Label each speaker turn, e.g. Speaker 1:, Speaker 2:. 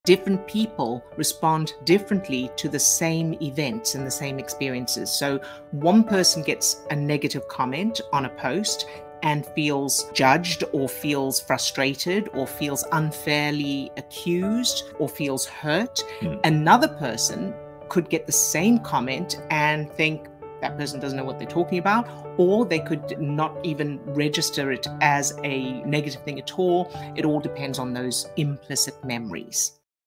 Speaker 1: Different people respond differently to the same events and the same experiences. So one person gets a negative comment on a post and feels judged or feels frustrated or feels unfairly accused or feels hurt. Another person could get the same comment and think that person doesn't know what they're talking about, or they could not even register it as a negative thing at all. It all depends on those implicit memories.